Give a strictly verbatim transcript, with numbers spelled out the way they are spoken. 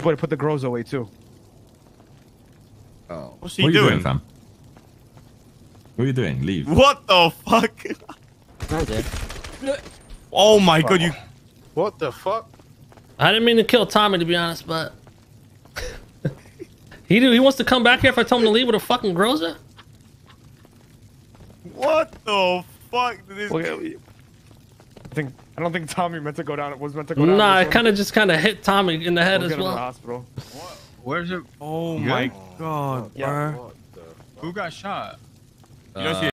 Put put the grows away too. Oh. What's he What are you doing? doing, fam? What are you doing? Leave. What the fuck? I did. Oh my god, you. What the fuck? I didn't mean to kill Tommy, to be honest, but he do. He wants to come back here if I tell him to leave with a fucking groza. What the fuck? Did this... Well, yeah, I think I don't think Tommy meant to go down. It was meant to go down. Nah, this it one. kind of just kind of hit Tommy in the head We'll as get him to the well. hospital. Where's it? Oh You my good? god, Yeah. bro. What the fuck? Who got shot? You don't see